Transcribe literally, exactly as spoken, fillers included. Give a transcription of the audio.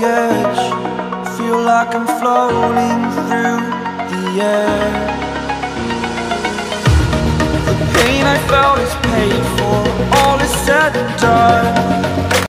edge. Feel like I'm floating through the air. The pain I felt is paid for, all is said and done.